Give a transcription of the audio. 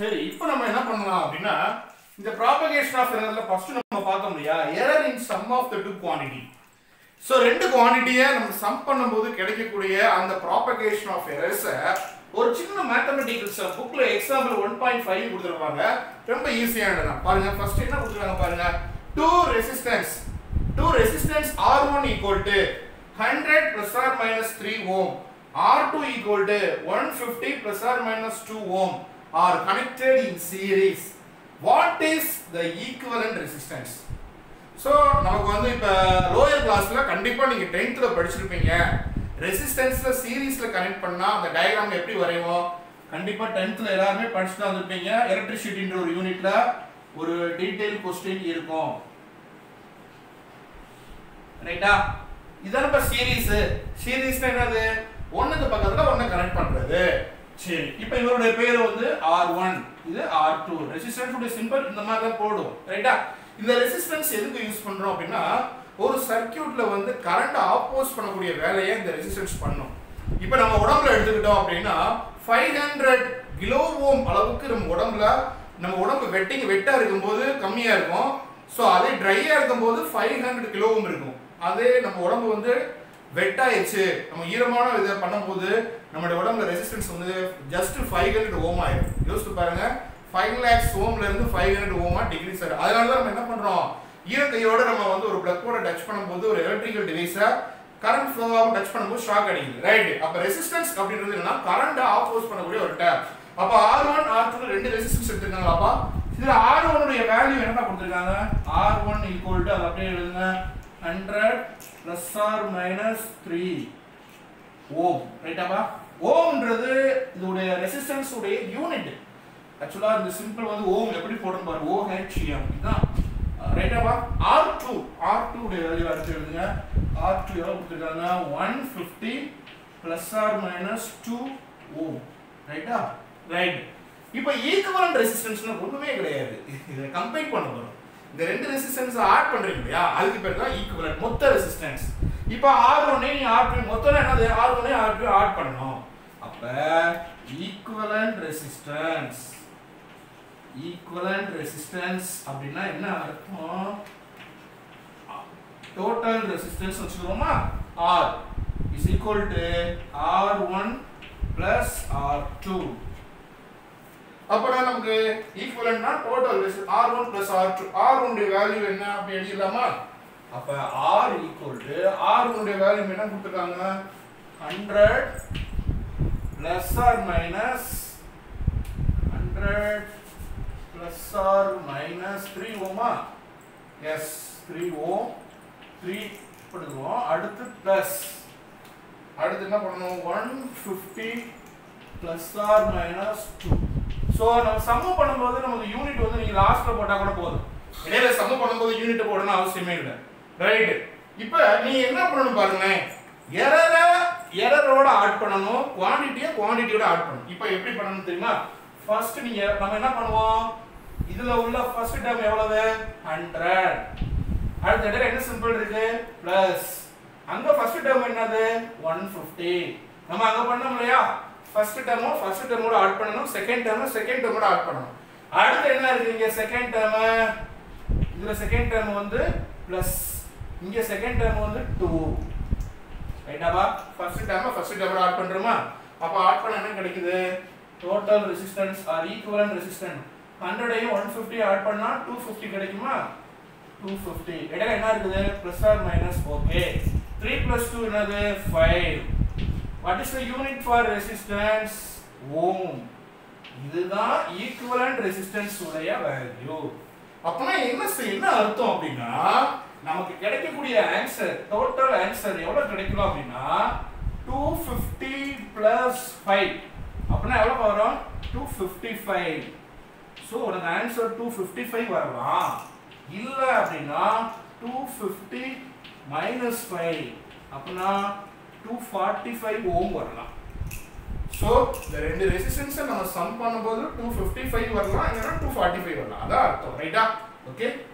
சரி, இப்போ நம்ம என்ன பண்ணலாம் அப்படின்னா இந்த propagation of errorல ஃபர்ஸ்ட் நம்ம பார்த்தோம் இல்லையா, error in sum of the two quantity. So ரெண்டு குவான்டிட்டியை நம்ம சம் பண்ணும்போது கிடைக்கக்கூடிய அந்த propagation of errors ஒரு சின்ன மேத்தமெட்டிக்கல்ஸ் புக்ல எக்ஸாம்பிள் 1.5 கொடுத்துருப்பாங்க. ரொம்ப ஈஸியானது பாருங்க. ஃபர்ஸ்ட் என்ன கொடுத்துருக்காங்க பாருங்க. two resistance R1 equal to 100 plus or minus 3 ohm, R2 equal to 150 plus or minus 2 ohm are connected in series. What is the equivalent resistance? So நமக்கு வந்து இப்ப லோயர் கிளாஸ்ல கண்டிப்பா நீங்க 10th ல படிச்சிருப்பீங்க. ரெசிஸ்டன்ஸ்ல சீரிஸ்ல கனெக்ட் பண்ணா அந்த டயகிராம் எப்படி வரைவோம்? கண்டிப்பா 10th ல எல்லாரும் படிச்சுட்டு வந்திருப்பீங்க. எலக்ட்ரிசிட்டின்ற ஒரு யூனிட்ல ஒரு டீடைல் क्वेश्चन இருக்கும். ரைட்டா? இதான இப்ப சீரிஸ்னா என்னது? ஒண்ணுக்கு பக்கத்துல ஒண்ணு கனெக்ட் பண்றது. சரி, இப்போ இவருடைய பேர் வந்து R1, இது R2. ரெசிஸ்டன்ஸ் உடைய சிம்பல் இந்த மாதிரி தான் போடும். ரைட்டா? இந்த ரெசிஸ்டன்ஸ் எதுக்கு யூஸ் பண்றோம் அப்படின்னா ஒரு சர்க்யூட்ல வந்து கரண்ட் ஆப்போஸ் பண்ணக்கூடிய வேலையை இந்த ரெசிஸ்டன்ஸ் பண்ணும். இப்போ நம்ம உடம்புல எடுத்துக்கிட்டோம் அப்படின்னா 500 கிலோ ஓம் அளவுக்கு நம்ம உடம்பு வெட்டா இருக்கும்போது கம்மியா இருக்கும். ஸோ அதே ட்ரையா இருக்கும்போது 500 கிலோ ஓம் இருக்கும். அதே நம்ம உடம்பு வந்து வெட்டாயிடுச்சு, நம்ம ஈரமான இதை பண்ணும்போது நம்மளுடைய உடம்புல ரெசிஸ்டன்ஸ் வந்து ஜஸ்ட் 500 ஓம் ஆயிடும். யோசிச்சு பாருங்க, 5 lakhs ஓம்ல இருந்து 500 ஓமா டிகிரீஸ் ஆயிடும். அதனால தான் நம்ம என்ன பண்றோம், ஈரக்கையோட நம்ம வந்து ஒரு பிளக்கோட டச் பண்ணும்போது ஒரு எலக்ட்ரிக்கல் டிவைஸை கரண்ட் ஃப்ளோவாக டச் பண்ணும்போது ஷாக் அடிக்குது. ரைட்? அப்போ ரெசிஸ்டன்ஸ் அப்படின்றது என்னன்னா கரண்ட் ஆப்போஸ் பண்ணக்கூடிய ஒரு டேப். அப்போ R1 R2 ரெண்டு ரெசிஸ்டன்ஸ் எடுத்துருக்காங்களாப்பா. இதுல R1 உடைய வேல்யூ என்ன கொடுத்துருக்காங்க? R1 ஈக்குவல் டு, அது அப்படியே எழுதுங்க, 100 plus or minus 3 ஓம். ரைட்டாப்பா? ஓம்ன்றது இதோடைய ரெசிஸ்டன்ஸ் உடைய யூனிட். ஆக்சுவலா இந்த சிம்பிள் வந்து ஓம் எப்படி போடணும் பாருங்க, OHM. இதுதான் ரைட்டாப்பா? R2 உடைய வேல்யூ அடுத்து எழுதுங்க. R2 எவ்வளவு கொடுத்துருக்காங்க? 150 plus or minus 2 ஓம். ரைட்டா? ரைட். இப்போ ஈக்குவலன்ட் ரெசிஸ்டன்ஸ்னா ஒண்ணுமே கிடையாது. இதை கம்பைன் பண்ண போறோம். இந்த ரெண்டு ரெசிஸ்டன்ஸ் ஆட் பண்றீங்க இல்லையா, அதுக்கு பேர் தான் ஈக்குவலன்ட், மொத்த ரெசிஸ்டன்ஸ். இப்போ R1 நீ R2 மொத்தம் என்னது? R1 R2 ஆட் பண்ணனும். அப்ப ஈக்குவலன்ட் ரெசிஸ்டன்ஸ் அப்படினா என்ன அர்த்தம்? டோட்டல் ரெசிஸ்டன்ஸ் வச்சுக்கிறோமா? R is equal to R1 plus R2. அப்பனா நமக்கு ஈக்குவலன்ட்னா total R1 plus R2. R1 உடைய வேல்யூ என்ன அப்படி எழுதிடலாமா? அப்ப R equal to R1 உடைய வேல்யூ என்ன கொடுத்திருக்காங்க? 100 plus or minus 3 ஓமா? எஸ், 3 ஓம். 3 போடுவோம். அடுத்து பிளஸ், அடுத்து என்ன பண்ணணும்? 150 plus or minus 2. சோ நம்ம சம் பண்ணும்போது நமக்கு யூனிட் வந்து நீங்க லாஸ்ட்ல போட்டா கூட போதும். இடையில சம் பண்ணும்போது யூனிட் போடணும் அவசியமே இல்லை. ரைட்? இப்போ நீ என்ன பண்ணணும் பாருங்க, எரரோட ஆட் பண்ணனும், குவாண்டிட்டியோட ஆட் பண்ணனும். இப்போ எப்படி பண்ணனும் தெரியுமா? ஃபர்ஸ்ட் நம்ம என்ன பண்ணுவோம், இதுல உள்ள ஃபர்ஸ்ட் டேர்ம் எவ்வளவு? 100. அடுத்த இடத்துல என்ன சிம்பிள் இருக்கு? பிளஸ். அங்க ஃபர்ஸ்ட் டேர்ம் என்னது? 150. நம்ம அங்க பண்ணோம் இல்லையா, ஃபர்ஸ்ட் டேர்மோட ஆட் பண்ணனும், செகண்ட் டேர்மோட ஆட் பண்ணனும். அடுத்து என்ன இருக்கு இங்க? Second term. இதுல செகண்ட் டேர்ம் வந்து பிளஸ், இங்க செகண்ட் டேர்ம் வந்து 2. ரைட்டாப்பா? ஃபர்ஸ்ட் டேர்மோட ஆட் பண்றோமா? அப்ப ஆட் பண்ண என்ன கிடைக்குது? Total resistance R equivalent resistance 100 ஐயும் 150 ஆட் பண்ணா 250 கிடைக்குமா? 250. இடையில என்ன இருக்குது? Plus or minus. Okay. 3 plus 2 என்னது? 5. What is the unit for resistance? Ohm. இதுதான் ஈக்குவலன்ட் ரெசிஸ்டன்ஸ் உடைய வேல்யூ. அப்பனா என்ன அர்த்தம் அப்படின்னா நமக்கு கிடைக்கக்கூடிய ஆன்சர், டோட்டல் ஆன்சர் எவ்வளவு கிடைக்கும் அப்படின்னா 250 plus 5. அப்பனா எவ்வளவு வரும்? 255. சோ உனக்கு ஆன்சர் 255 வரலாம். இல்ல அப்படின்னா 250 minus 5 அப்பனா 245 ஓம் வரலாம். சோ இந்த ரெண்டு ரெசிஸ்டன்ஸ் நம்ம சம் பண்ணும்போது 255 வரலாம், இல்லனா 245 வரலாம். அதான் அர்த்தம். ரைட்டா? ஓகே.